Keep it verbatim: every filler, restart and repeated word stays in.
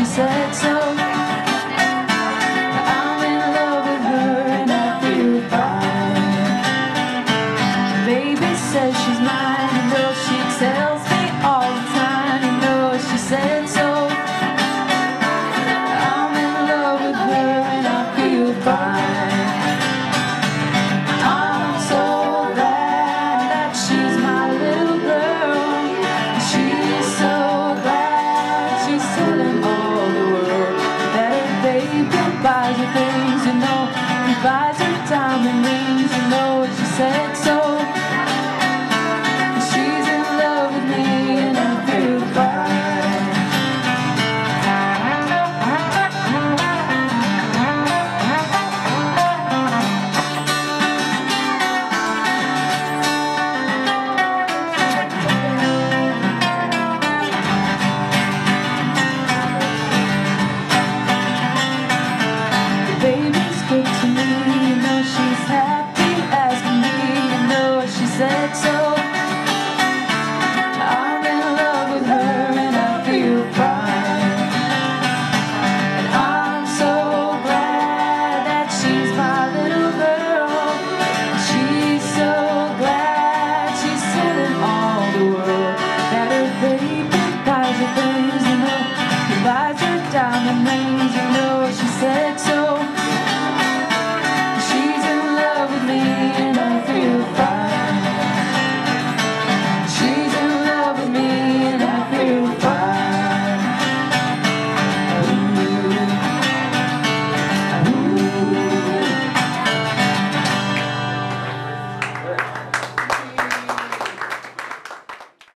said so. I'm in love with her and I feel fine. Baby says she's mine, you know she tells me all the time, you know she said so. I'm in love with her and I feel fine. I'm so glad that she's my little girl. She's so glad she's telling all the world that her baby buys her things, you know. He buys her diamond rings, you know she said so. She's in love with me and I feel fine. Baby's good to me, you know she's happy as can be, you know she said so. I'm in love with her and I feel fine. And I'm so glad that she's my little girl. She's so glad she's telling all the world that her baby buys her things, you know. He buys her diamond rings, you know she said so.